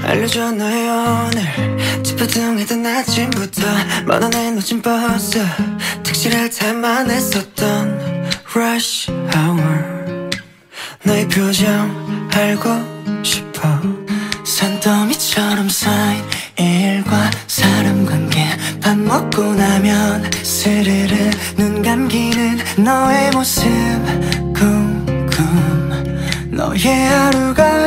알려줘 너의 오늘 찌뿌둥했던 아침부터 먼 하늘 놓친 버스 택시를 탈만 했었던 rush hour 너의 표정 알고 싶어 산더미처럼 쌓인 일과 사람 관계 밥 먹고 나면 스르르 눈 감기는 너의 모습 궁금 너의 하루가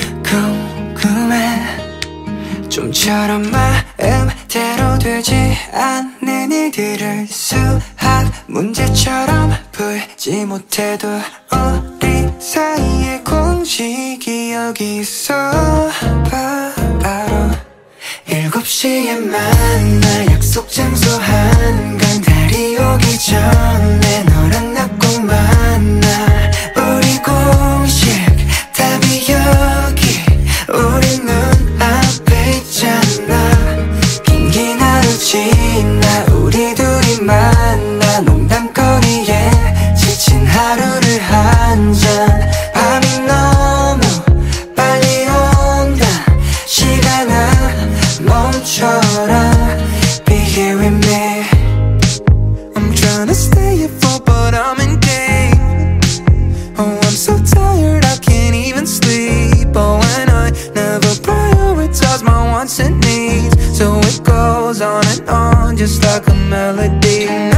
궁금해 좀처럼 마음대로 되지 않는 일들을 수학 문제처럼 풀지 못해도 우리 사이의 공식이 여기 있어 바로 7시에 만나 약속 장소 한강 달이 오기 전에 너랑 나 꼭 만나 우리 공식 답이 여기 우리 눈앞에 있잖아 긴 하루 지나 우리 둘이 만나 농담거리에 지친 하루를 한잔 밤이 너무 빨리 온다 시간아 멈춰라 Be here with me I'm trying to stay up for but I'm in game Oh I'm so tired I can't even sleep Oh and I never prioritize my wants and needs So it goes on and on just like a melody